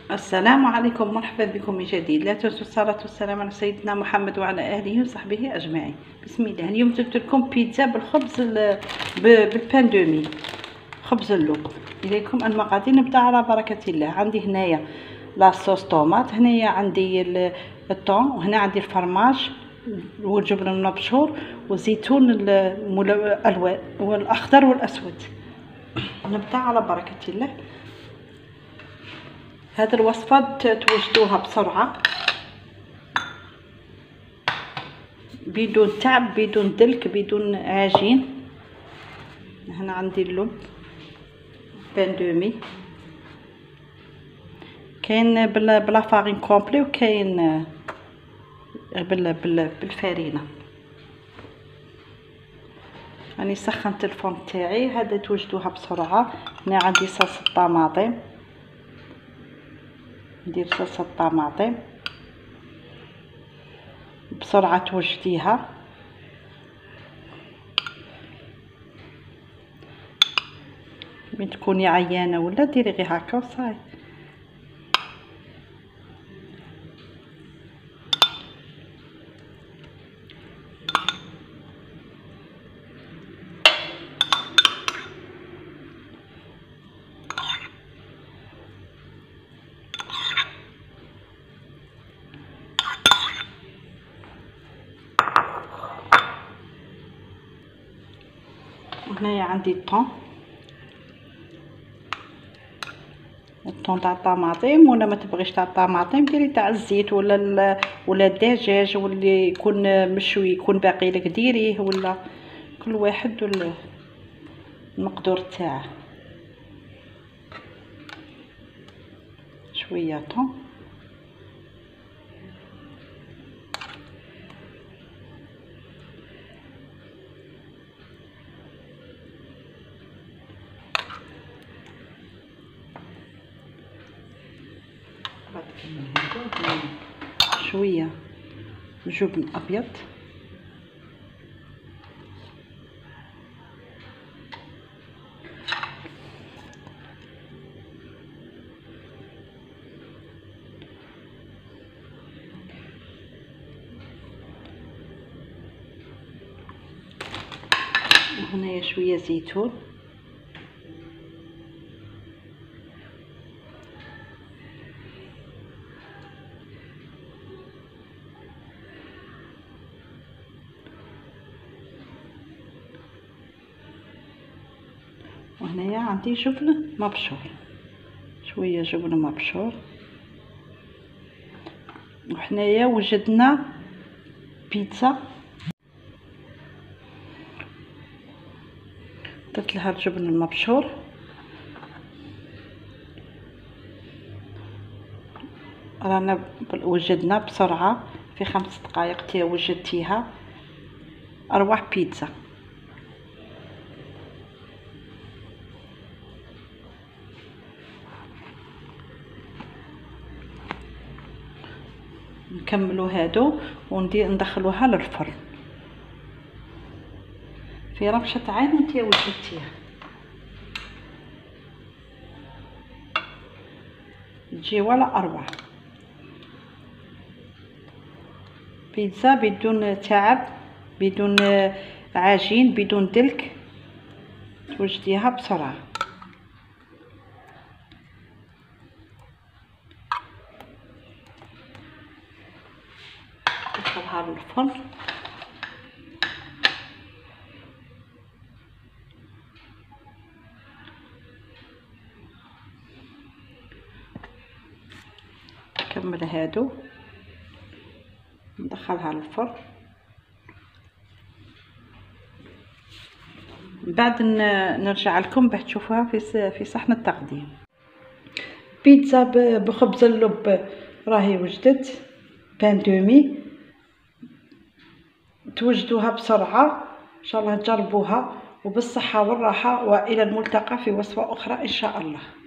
السلام عليكم، مرحبا بكم من جديد. لا تنسوا الصلاة والسلام على سيدنا محمد وعلى آله وصحبه أجمعين. بسم الله. اليوم جبت لكم بيتزا بالخبز بالبان دومي، خبز اللوق. إليكم المقادير. نبدأ على بركة الله. عندي هنايا لاصوص طوماط، هنايا عندي الطون، وهنا عندي الفرماج والجبن المبشور والزيتون الألوان والأخضر والأسود. نبدأ على بركة الله. هذه الوصفة توجدوها بسرعة بدون تعب، بدون دلك، بدون عجين. هنا عندي اللب بان دومي، كاين بلا فارين كومبلي وكاين بالفارينه. راني سخنت الفرن تاعي. هذا توجدوها بسرعه. هنا عندي صوص الطماطم، ندير صوص الطماطم بسرعه توجديها. من تكوني عيانه ولا ديري غير هكا وصاي. هنايا عندي الطون تاع الطماطم، ولا ما تبغيش تاع الطماطم ديري تاع الزيت ولا الدجاج واللي يكون مشوي يكون باقي لك ديريه، ولا كل واحد المقدور تاعه. شويه طون، شويه جبن ابيض، وهنايا شويه زيتون، وهنايا عندي جبن مبشور، شويه جبن مبشور. وحنايا وجدنا بيتزا درت لها الجبن المبشور. رانا وجدنا بسرعه في 5 دقائق تي وجدتيها اروح بيتزا. نكملوا هادو ندخلوها للفرن في ربشة عين وانتي وجدتيها. تجي ولا اروع بيتزا بدون تعب، بدون عجين، بدون دلك، توجديها بسرعه. ندخلها للفرن. نكمل هادو ندخلها للفرن. بعد نرجع لكم باش تشوفوها في صحن التقديم. بيتزا بخبز اللب راهي وجدت، بان دومي. توجدوها بسرعه ان شاء الله، تجربوها وبالصحه والراحه، والى الملتقى في وصفه اخرى ان شاء الله.